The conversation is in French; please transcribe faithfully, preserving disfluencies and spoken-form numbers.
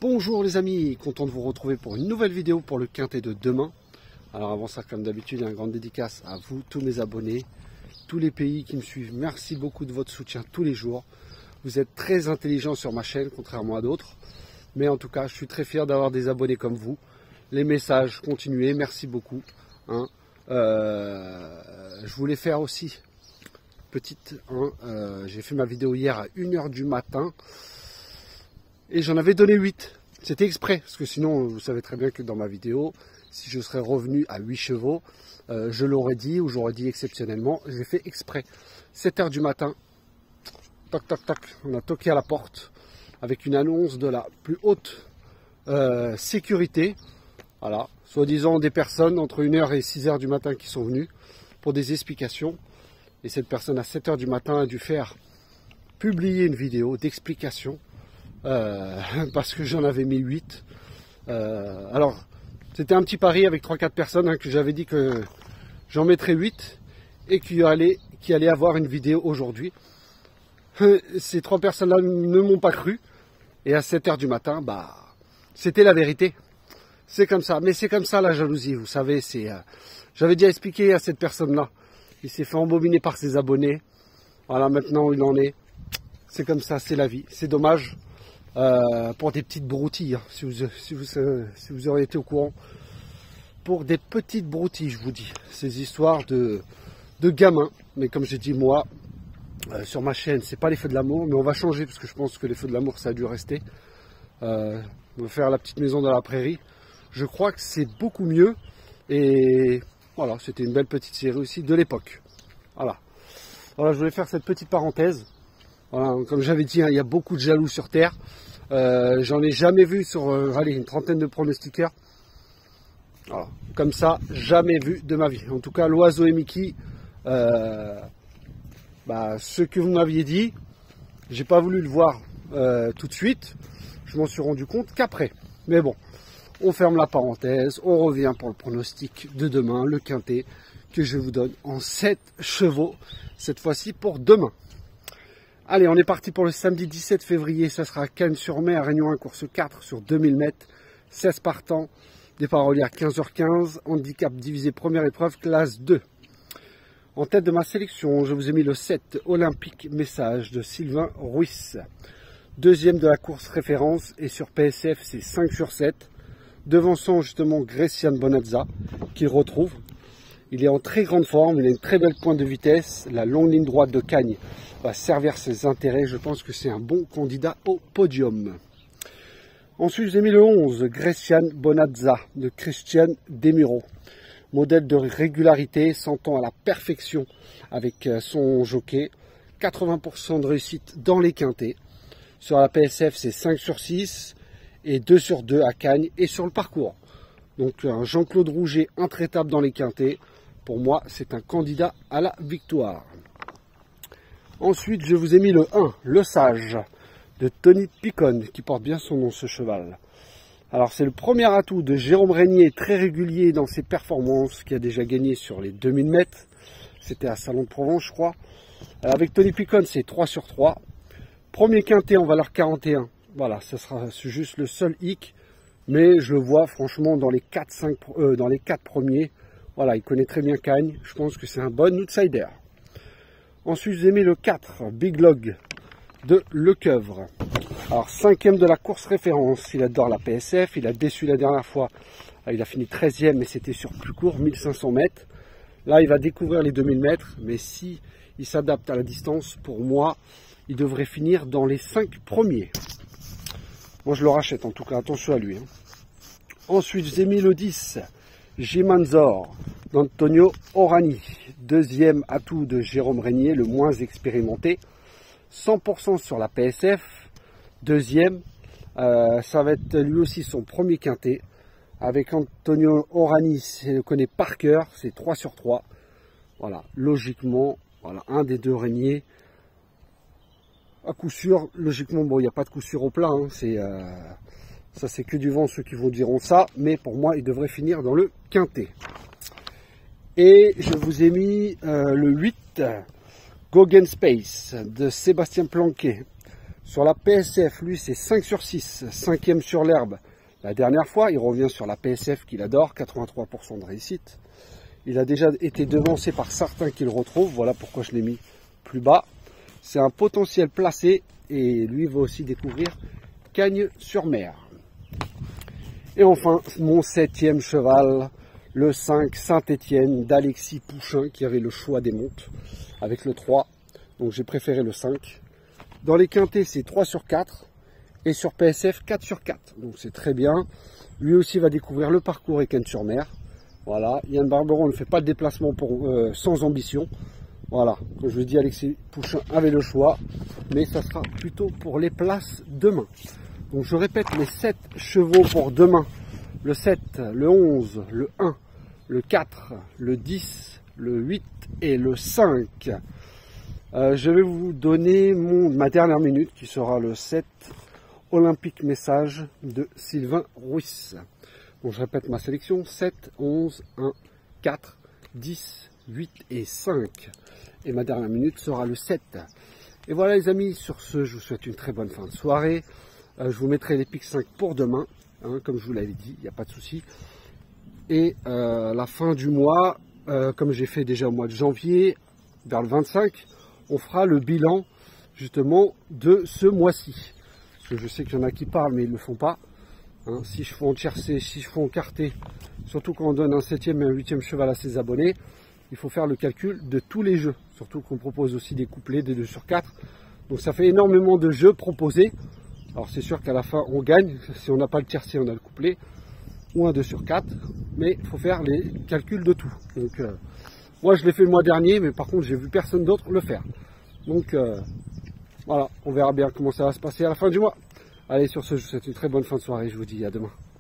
Bonjour les amis, content de vous retrouver pour une nouvelle vidéo pour le quintet de demain. Alors avant ça, comme d'habitude, une grande dédicace à vous, tous mes abonnés, tous les pays qui me suivent. Merci beaucoup de votre soutien tous les jours. Vous êtes très intelligents sur ma chaîne, contrairement à d'autres. Mais en tout cas, je suis très fier d'avoir des abonnés comme vous. Les messages, continuez, merci beaucoup. Hein. Euh, je voulais faire aussi, petite, hein, euh, j'ai fait ma vidéo hier à une heure du matin. Et j'en avais donné huit. C'était exprès, parce que sinon, vous savez très bien que dans ma vidéo, si je serais revenu à huit chevaux, euh, je l'aurais dit, ou j'aurais dit exceptionnellement, j'ai fait exprès. sept heures du matin, toc toc toc, on a toqué à la porte, avec une annonce de la plus haute euh, sécurité. Voilà, soi-disant des personnes entre une heure et six heures du matin qui sont venues pour des explications. Et cette personne à sept heures du matin a dû faire publier une vidéo d'explication. Euh, parce que j'en avais mis huit. Euh, alors, c'était un petit pari avec trois quatre personnes hein, que j'avais dit que j'en mettrais huit et qu'il allait, qu'il allait avoir une vidéo aujourd'hui. Euh, ces trois personnes-là ne m'ont pas cru. Et à sept heures du matin, bah, c'était la vérité. C'est comme ça. Mais c'est comme ça la jalousie, vous savez. C'est, euh, j'avais déjà expliqué à cette personne-là. Il s'est fait embobiner par ses abonnés. Voilà, maintenant où il en est. C'est comme ça, c'est la vie. C'est dommage. Euh, pour des petites broutilles, hein, si, vous, si, vous, euh, si vous auriez été au courant, pour des petites broutilles, je vous dis, ces histoires de, de gamins, mais comme j'ai dit moi, euh, sur ma chaîne, c'est pas les feux de l'amour, mais on va changer, parce que je pense que les feux de l'amour, ça a dû rester, euh, on va faire la petite maison dans la prairie, je crois que c'est beaucoup mieux, et voilà, c'était une belle petite série aussi de l'époque, voilà, voilà, je voulais faire cette petite parenthèse. Voilà, comme j'avais dit, hein, il y a beaucoup de jaloux sur Terre. Euh, J'en ai jamais vu sur euh, allez, une trentaine de pronostiqueurs. Voilà, comme ça, jamais vu de ma vie. En tout cas, l'oiseau et Mickey, euh, bah, ce que vous m'aviez dit, j'ai pas voulu le voir euh, tout de suite. Je m'en suis rendu compte qu'après. Mais bon, on ferme la parenthèse. On revient pour le pronostic de demain, le quintet, que je vous donne en sept chevaux. Cette fois-ci pour demain. Allez, on est parti pour le samedi dix-sept février, ça sera à Cannes-sur-Mer, Réunion un, course quatre sur deux mille mètres, seize partants, départ relié à quinze heures quinze, handicap divisé première épreuve, classe deux. En tête de ma sélection, je vous ai mis le sept, Olympique Message de Sylvain Ruiz. Deuxième de la course référence, et sur P S F, c'est cinq sur sept, devançant justement Grecian Bonazza, qu'il retrouve. Il est en très grande forme, il a une très belle pointe de vitesse, la longue ligne droite de Cagnes va servir ses intérêts, je pense que c'est un bon candidat au podium. Ensuite, j'ai mis le onze, Grecian Bonazza de Christian Demuro. Modèle de régularité, s'entend à la perfection avec son jockey. quatre-vingts pour cent de réussite dans les quintets. Sur la P S F, c'est cinq sur six et deux sur deux à Cagnes et sur le parcours. Donc un Jean-Claude Rouget intraitable dans les quintets. Pour moi, c'est un candidat à la victoire. Ensuite, je vous ai mis le un, le Sage, de Tony Picon, qui porte bien son nom, ce cheval. Alors, c'est le premier atout de Jérôme Régnier, très régulier dans ses performances, qui a déjà gagné sur les deux mille mètres. C'était à Salon de Provence, je crois. Alors, avec Tony Picon, c'est trois sur trois. Premier quintet en valeur quarante et un. Voilà, ce sera juste le seul hic. Mais je le vois, franchement, dans les quatre, cinq, euh, dans les quatre premiers. Voilà, il connaît très bien Cagnes. Je pense que c'est un bon outsider. Ensuite, j'ai mis le quatre, Big Log de Lecoeuvre. Alors, cinquième de la course référence. Il adore la P S F. Il a déçu la dernière fois. Il a fini treizième, mais c'était sur plus court, mille cinq cents mètres. Là, il va découvrir les deux mille mètres. Mais si il s'adapte à la distance, pour moi, il devrait finir dans les cinq premiers. Moi, je le rachète en tout cas. Attention à lui. Hein. Ensuite, j'ai mis le dix, Jimanzor d'Antonio Orani. Deuxième atout de Jérôme Régnier, le moins expérimenté. cent pour cent sur la P S F. Deuxième, euh, ça va être lui aussi son premier quintet. Avec Antonio Orani, je le connais par cœur, c'est trois sur trois. Voilà, logiquement, voilà, un des deux Régnier. À coup sûr, logiquement, bon, il n'y a pas de coup sûr au plat. Hein, c'est, euh, ça, c'est que du vent, ceux qui vous diront ça. Mais pour moi, il devrait finir dans le quintet. Et je vous ai mis euh, le huit, Goguen Space de Sébastien Planquet. Sur la P S F, lui, c'est cinq sur six, cinquième sur l'herbe. La dernière fois, il revient sur la P S F qu'il adore, quatre-vingt-trois pour cent de réussite. Il a déjà été devancé par certains qui le retrouvent, voilà pourquoi je l'ai mis plus bas. C'est un potentiel placé et lui va aussi découvrir Cagnes-sur-Mer. Et enfin, mon septième cheval, le cinq Saint-Étienne d'Alexis Pouchin qui avait le choix des montes avec le trois. Donc j'ai préféré le cinq. Dans les quintés, c'est trois sur quatre. Et sur P S F, quatre sur quatre. Donc c'est très bien. Lui aussi va découvrir le parcours et Cagnes-sur-Mer. Voilà. Yann Barberon ne fait pas de déplacement pour, euh, sans ambition. Voilà. Comme je vous dis, Alexis Pouchin avait le choix. Mais ça sera plutôt pour les places demain. Donc je répète les sept chevaux pour demain. Le sept, le onze, le un, le quatre, le dix, le huit et le cinq. Euh, je vais vous donner mon, ma dernière minute qui sera le sept, Olympique Message de Sylvain Ruiz. Donc je répète ma sélection, sept, onze, un, quatre, dix, huit et cinq. Et ma dernière minute sera le sept. Et voilà les amis, sur ce, je vous souhaite une très bonne fin de soirée. Euh, je vous mettrai les pics cinq pour demain, hein, comme je vous l'avais dit, il n'y a pas de souci. Et euh, la fin du mois, euh, comme j'ai fait déjà au mois de janvier, vers le vingt-cinq, on fera le bilan justement de ce mois-ci. Je, je sais qu'il y en a qui parlent, mais ils ne le font pas. Hein, si je fais en tiercé, si je fais en quarté, surtout quand on donne un septième et un huitième cheval à ses abonnés, il faut faire le calcul de tous les jeux. Surtout qu'on propose aussi des couplets, des deux sur quatre. Donc ça fait énormément de jeux proposés. Alors c'est sûr qu'à la fin on gagne, si on n'a pas le tiercé on a le couplet, ou un deux sur quatre, mais il faut faire les calculs de tout. Donc euh, moi je l'ai fait le mois dernier, mais par contre j'ai vu personne d'autre le faire. Donc euh, voilà, on verra bien comment ça va se passer à la fin du mois. Allez, sur ce, je vous souhaite une très bonne fin de soirée, je vous dis à demain.